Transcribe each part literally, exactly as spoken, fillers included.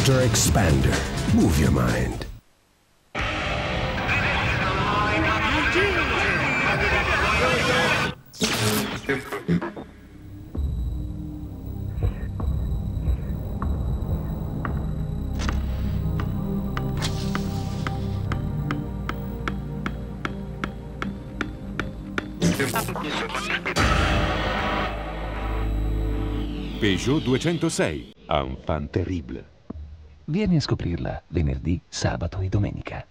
Motor Expander. Move your mind. Peugeot duecentosei, enfant terrible. Vieni a scoprirla venerdì, sabato e domenica.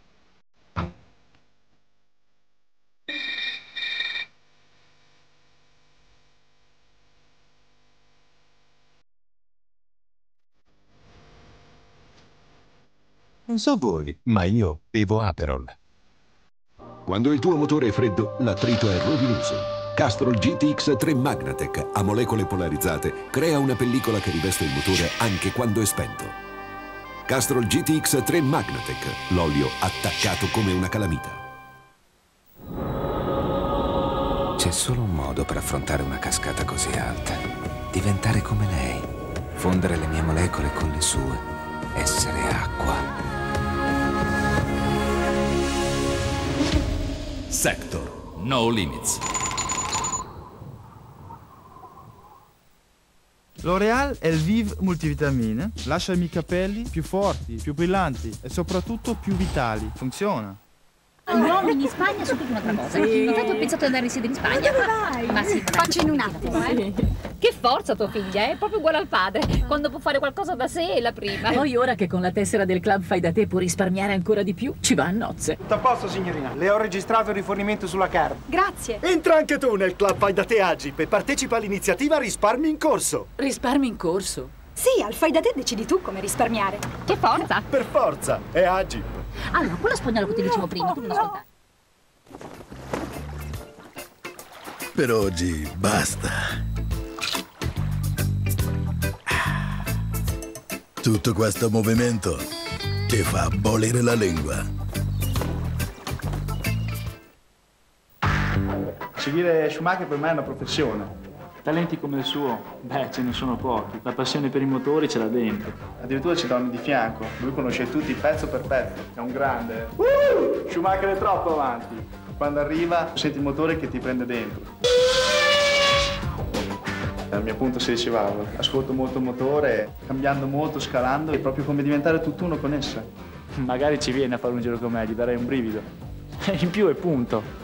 Non so voi, ma io bevo Aperol. Quando il tuo motore è freddo, l'attrito è rovinoso. Castrol G T X tre Magnatec a molecole polarizzate crea una pellicola che riveste il motore anche quando è spento. Castrol G T X tre Magnatec, l'olio attaccato come una calamita. C'è solo un modo per affrontare una cascata così alta. Diventare come lei. Fondere le mie molecole con le sue. Essere acqua. Sector, no limits. L'Oréal Elvive Multivitamine lascia i miei capelli più forti, più brillanti e soprattutto più vitali. Funziona. Gli uomini in Spagna sono tutta un'altra cosa. Sì. Infatti ho pensato di andare a risiedere in Spagna. Dove vai? Ma sì, Faccio in un attimo, eh. Che forza tua figlia, è proprio uguale al padre. Quando può fare qualcosa da sé è la prima. Poi ora che con la tessera del club fai da te può risparmiare ancora di più, ci va a nozze. Tutto a posto, signorina. Le ho registrato il rifornimento sulla card. Grazie. Entra anche tu nel club Fai da te Agip e partecipa all'iniziativa Risparmi in Corso. Risparmi in corso? Sì, al Fai da te decidi tu come risparmiare. Che forza. Per forza, è Agip. Allora, quello spagnolo che ti dicevo prima, tu non ascoltare. Per oggi basta. Tutto questo movimento ti fa bollire la lingua. Seguire Schumacher per me è una professione. Talenti come il suo, beh, ce ne sono pochi. La passione per i motori ce l'ha dentro. Addirittura ci dorme di fianco. Lui conosce tutti pezzo per pezzo. È un grande. Uh! Schumacher è troppo avanti. Quando arriva, senti il motore che ti prende dentro. Al mio punto si diceva, ascolto molto il motore, cambiando molto, scalando, è proprio come diventare tutt'uno con essa. Magari ci viene a fare un giro con me, gli darei un brivido. In più è punto.